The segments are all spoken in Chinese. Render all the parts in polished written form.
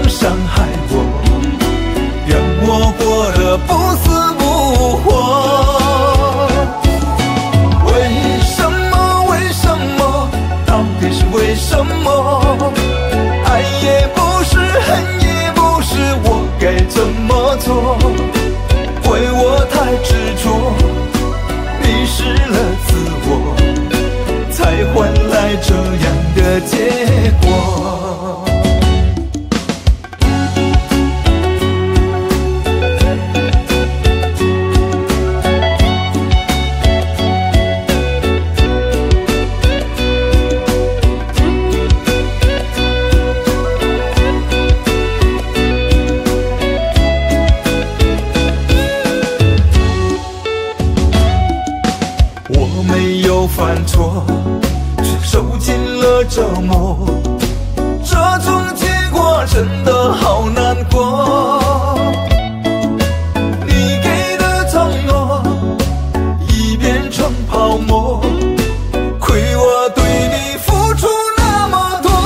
伤害我，让我过得不死不活。为什么？为什么？到底是为什么？爱也不是，恨也不是，我该怎么做？为我太执着，迷失了自我，才换来这样的结果。犯错，却受尽了折磨，这种结果真的好难过。你给的承诺已变成泡沫，亏我对你付出那么多。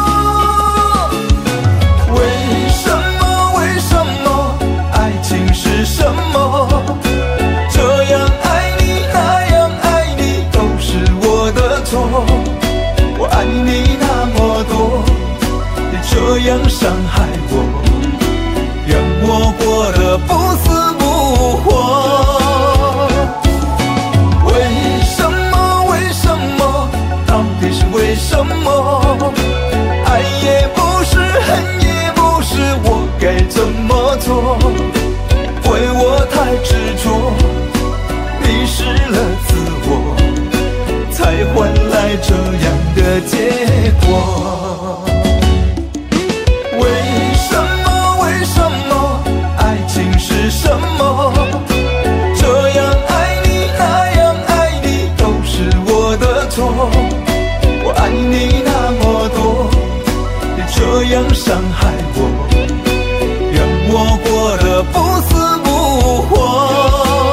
为什么？为什么？爱情是什么？这样爱你，那样爱你，都是我的错。我爱你那么多，你这样伤害我，让我过得不死不活。为什么？为什么？到底是为什么？爱也不是，恨也不是，我该怎么做？为我太执着，迷失了自我，才换来这样的结果。为什么？为什么？爱情是什么？这样爱你，那样爱你，都是我的错。我爱你那么多，你这样伤害我，让我过得不死不活。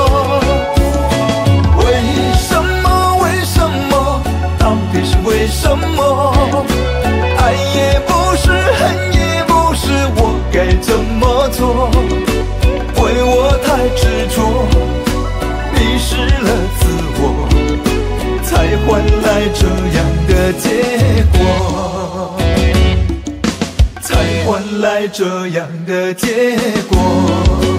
为什么？爱也不是，恨也不是，我该怎么做？为我太执着，迷失了自我，才换来这样的结果，才换来这样的结果。